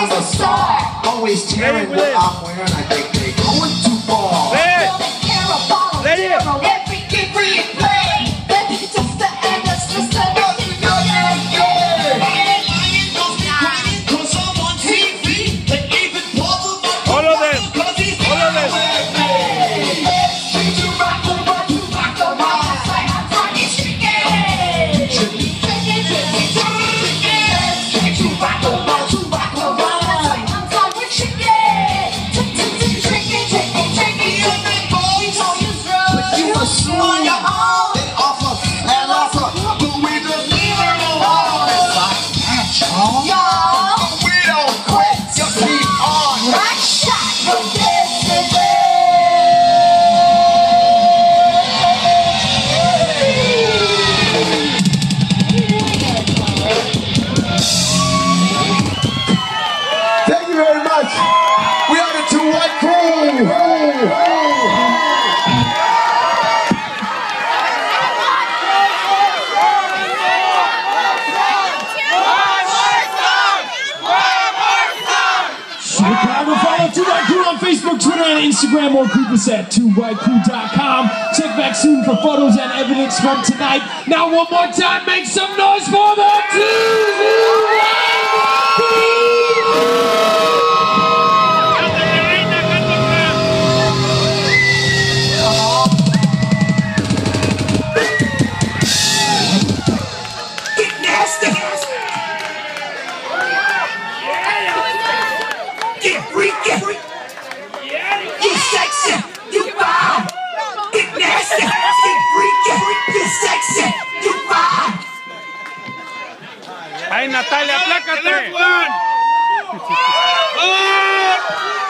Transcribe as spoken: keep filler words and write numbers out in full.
I'm a star. Always tearing what I'm wearing. I think they going too far. Ready? Every game we play. It's just the end. It's just the end. Cause I'm on T V. They even bother my All of them. cause he's All of them. You rock the world, you rock the world. I'm trying to shake it. Shake it, shake it, shake it, shake it. You rock the world, you rock the world. I'm trying to shake it. Shake it, shake it, shake it, shake it. You a shoe on your own. They offer and offer, but we just leave it alone. It's like catch on. But we don't quit, just keep on. Right shot from yesterday. Thank you very much. We are the Two White Crew. Chicago, follow Two White Crew on Facebook, Twitter, and Instagram, or group us at two white crew dot com. Check back soon for photos and evidence from tonight. Now, one more time, make some noise for the Two White Get nasty. Get freaky. Get sexy. You fine. Get nasty. Get freaky. Get sexy. You fine. Ahí, Natalia, aplácate.